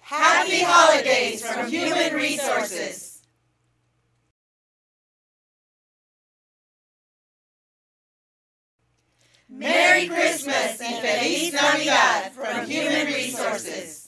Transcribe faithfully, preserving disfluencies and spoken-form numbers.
Happy holidays from Human Resources. Merry Christmas y Feliz Navidad from Human Resources.